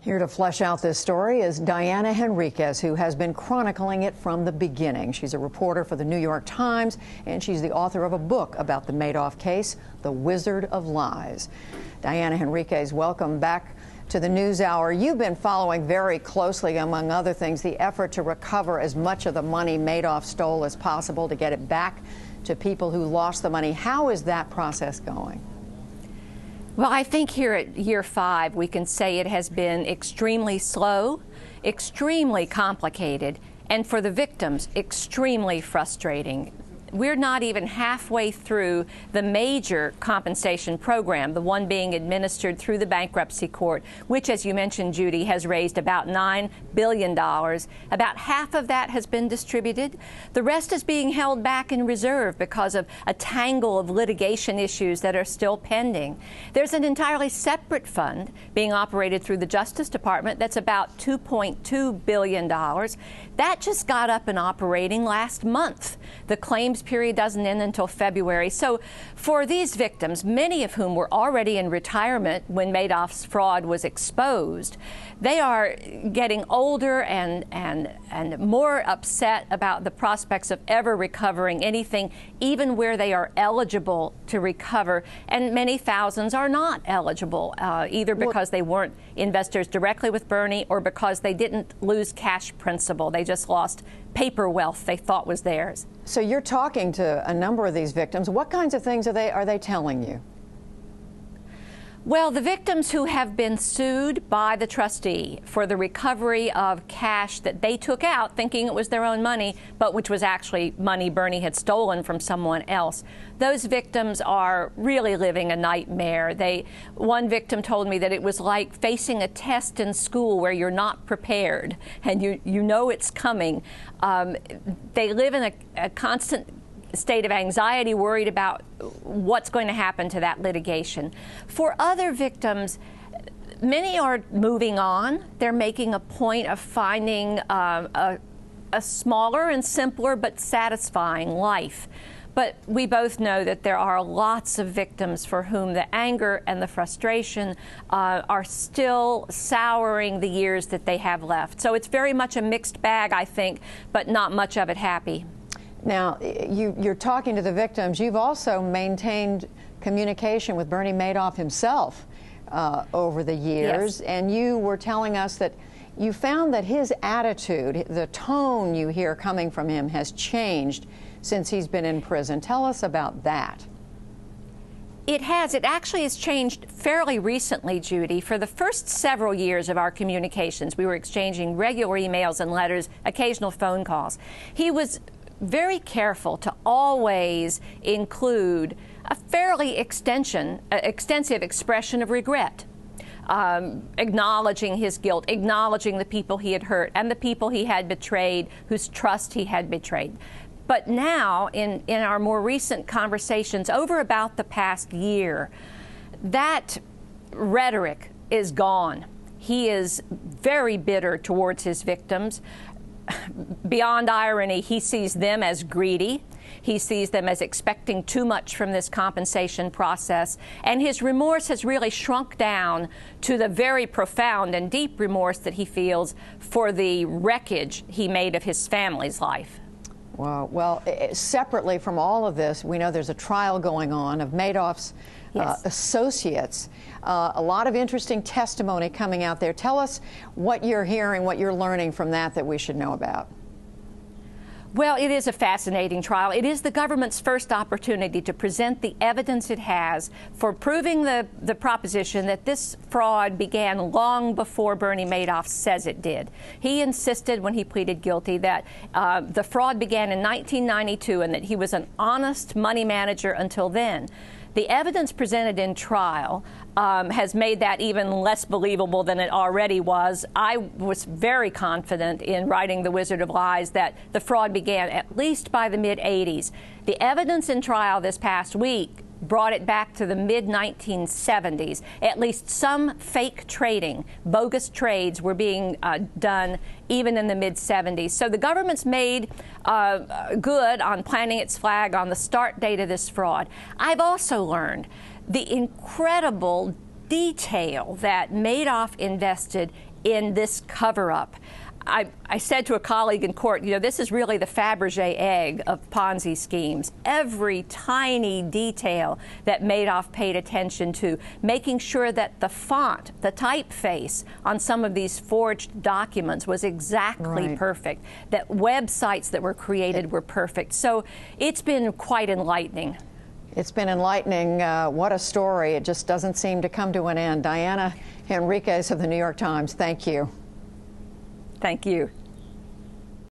Here to flesh out this story is Diana Henriques, who has been chronicling it from the beginning. She's a reporter for the New York Times, and she's the author of a book about the Madoff case, The Wizard of Lies. Diana Henriques, welcome back to the NewsHour. You've been following very closely, among other things, the effort to recover as much of the money Madoff stole as possible to get it back to people who lost the money. How is that process going? Well, I think here at year 5, we can say it has been extremely slow, extremely complicated, and for the victims, extremely frustrating. We're not even halfway through the major compensation program, the one being administered through the bankruptcy court, which, as you mentioned, Judy, has raised about $9 billion. About half of that has been distributed. The rest is being held back in reserve because of a tangle of litigation issues that are still pending. There's an entirely separate fund being operated through the Justice Department that's about $2.2 billion. That just got up and operating last month. The claims period doesn't end until February. So for these victims, many of whom were already in retirement when Madoff's fraud was exposed, they are getting older and more upset about the prospects of ever recovering anything, even where they are eligible to recover. And many thousands are not eligible, either because they weren't investors directly with Bernie or because they didn't lose cash principal. They just lost paper wealth they thought was theirs. So you're talking to a number of these victims. What kinds of things are they telling you? Well, the victims who have been sued by the trustee for the recovery of cash that they took out thinking it was their own money, but which was actually money Bernie had stolen from someone else, those victims are really living a nightmare. One victim told me that it was like facing a test in school where you're not prepared and you know it's coming. They live in a constant state of anxiety, worried about what's going to happen to that litigation. For other victims, many are moving on. They're making a point of finding a smaller and simpler but satisfying life. But we both know that there are lots of victims for whom the anger and the frustration are still souring the years that they have left. So it's very much a mixed bag, I think, but not much of it happy. Now, you're talking to the victims. You've also maintained communication with Bernie Madoff himself over the years. Yes. And you were telling us that you found that his attitude, the tone you hear coming from him, has changed since he's been in prison. Tell us about that. It has. It actually has changed fairly recently, Judy. For the first several years of our communications, we were exchanging regular emails and letters, occasional phone calls. He was very careful to always include a fairly extensive expression of regret, acknowledging his guilt, acknowledging the people he had hurt and the people he had betrayed, whose trust he had betrayed. But now, in our more recent conversations over about the past year, that rhetoric is gone. He is very bitter towards his victims. Beyond irony, he sees them as greedy. He sees them as expecting too much from this compensation process. And his remorse has really shrunk down to the very profound and deep remorse that he feels for the wreckage he made of his family's life. Well, separately from all of this, we know there's a trial going on of Madoff's associates. A lot of interesting testimony coming out there. Tell us what you're hearing, what you're learning from that we should know about. Well, it is a fascinating trial. It is the government's first opportunity to present the evidence it has for proving the proposition that this fraud began long before Bernie Madoff says it did. He insisted when he pleaded guilty that the fraud began in 1992 and that he was an honest money manager until then. The evidence presented in trial has made that even less believable than it already was. I was very confident in writing The Wizard of Lies that the fraud began at least by the mid-'80s. The evidence in trial this past week brought it back to the mid-1970s. At least some fake trading, bogus trades were being done even in the mid-70s. So the government's made good on planting its flag on the start date of this fraud. I've also learned the incredible detail that Madoff invested in this cover-up. I said to a colleague in court, you know, this is really the Fabergé egg of Ponzi schemes. Every tiny detail that Madoff paid attention to, making sure that the font, the typeface on some of these forged documents was exactly perfect, that websites that were created were perfect. So it's been quite enlightening. It's been enlightening. What a story. It just doesn't seem to come to an end. Diana Henriques of the New York Times, thank you. Thank you.